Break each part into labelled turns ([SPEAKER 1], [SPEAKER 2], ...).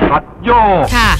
[SPEAKER 1] พัดโยก
[SPEAKER 2] ค่ะ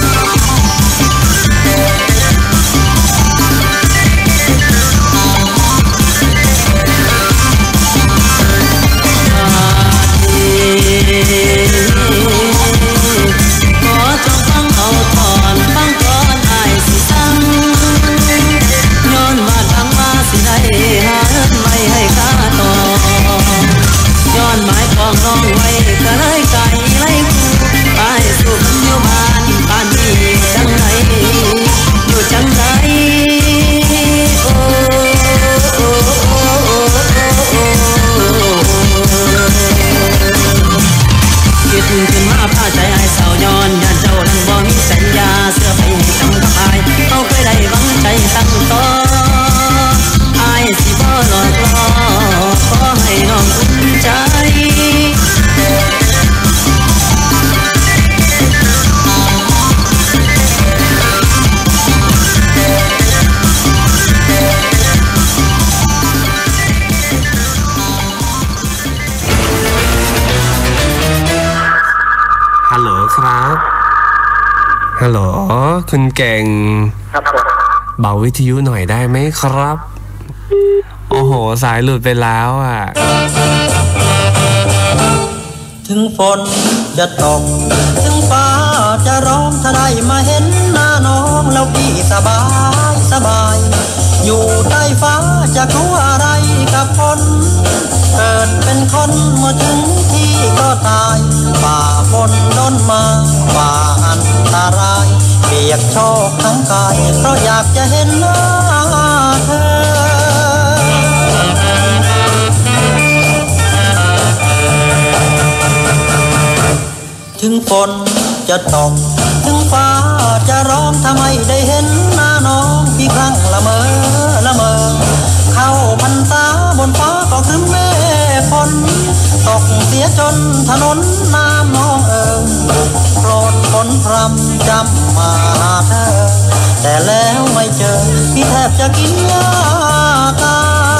[SPEAKER 3] ขอจงฟังเอาถอนฟังก่อนอายสิสั่งย้อนบาดทางมาสิได้หาไม่ให้ข้าต่อย้อนหมายปองน้องไว้ก็เลยไกลไล่คู่อายสู่คนอยู่บ้านบ้านนี้จังไรอยู่จังไรโอ้คิดขึ้นมาพาใจไอ้สาวย้อนย่านเจ้านั้นบ่มีสัญญาเสื้อไปให้จำกับอายเอาเคยได้หวังใจตั้งต่ออายสิบ่หลอกล่อขอให้น้องอุ่นใจ
[SPEAKER 4] ฮัลโหลครับฮัลโหลคุณเก่ง
[SPEAKER 5] ครับผม
[SPEAKER 4] เบาวิทยุหน่อยได้ไหมครับโอ้โหสายหลุดไปแล้วอ่ะ
[SPEAKER 3] ถึงฝนจะตกถึงฟ้าจะร้องถ้าได้มาเห็นหน้าน้องแล้วพี่สบายอยู่ใต้ฟ้าจะกลัวอะไรกับฝนเกิดเป็นคนเมื่อถึงที่ก็ตายฝ่าฝนล้นมาฝ่าอันตรายเปียกโชกทั้งกายเพราะอยากจะเห็นหน้าเธอถึงฝนจะตกถึงฟ้าจะร้องทำไมได้เห็นหน้าน้องพี่ครั้งละเมอเข้าพรรษาบนฟ้าก็ครึ้มเมฆฝนตกเสียจนถนนน้ำนองโปรดฝนพรำจำมาหาเธอแต่แล้วไม่เจอพี่แทบจะกินยาตาย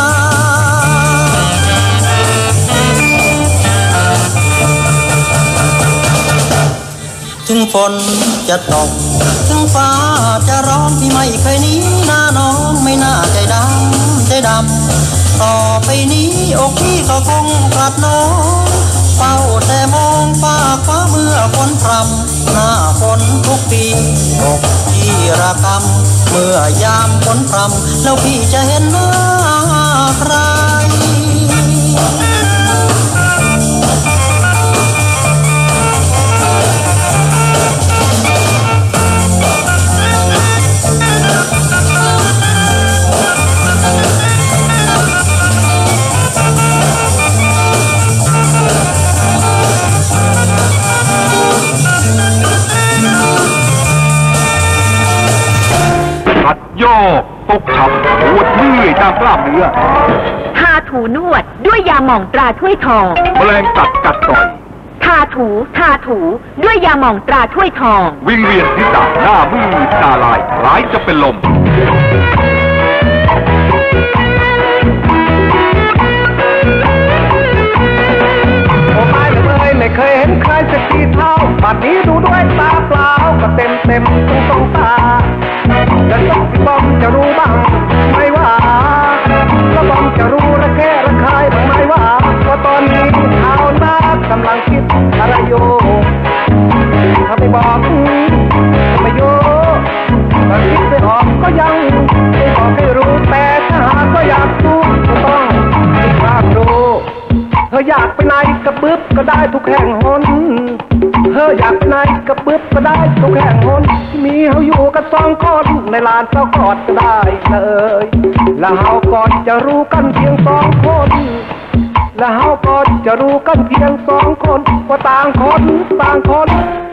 [SPEAKER 3] ถึงฝนจะตกถึงฟ้าจะร้องพี่ไม่เคยหนีหน้าน้องไม่น่าใจดำต่อไปนี้อกพี่ก็คงกลัดน้องเฝ้าแต่มองฟ้าฟ้าเมื่อฝนพรำหน้าฝนทุกปีอกพี่ระกำเมื่อยามฝนพรำแล้วพี่จะเห็นหน้าใคร
[SPEAKER 1] โยกตกฉับปวดเมื่อยตามกล้ามเนื้อ
[SPEAKER 2] ทาถูนวดด้วยยาหม่องตราถ้วยทอง
[SPEAKER 1] แมลงกัดต่อย
[SPEAKER 2] ทาถูด้วยยาหม่องตราถ้วยทอง
[SPEAKER 1] วิงเวียนศีรษะหน้ามืดตาลายคล้ายจะเป็นลม
[SPEAKER 5] โอ้ไม่เคยเห็นใครสักทีเท่าบัดนี้ดูด้วยตาเปล่าก็เต็มตรงตาและต้องพี่บอมจะรู้บ้างไม่ว่าก็บอมจะรู้ระแค่ระคายบ้างไม่ว่าตอนนี้ชาวนา กำลังคิดอะไรอยู่ถ้าไม่บอกไม่โยถ้าคิดไม่ออกก็ยังไม่บอกให้รู้แต่ถ้าหากก็อยากรู้ก็ต้องคิดภาพดูเธออยากไปไหนกระบึบก็ได้ทุกแห่งหนเธออยากไปไหนกระบึบก็ได้ทุกแห่งหนมีเขาอยู่กันสองคนในลานเจ้ากอดก็ได้เลยแล้วเขาก่อนจะรู้กันเพียงสองคนแล้วเขาก็จะรู้กันเพียงสองคนว่าต่างคน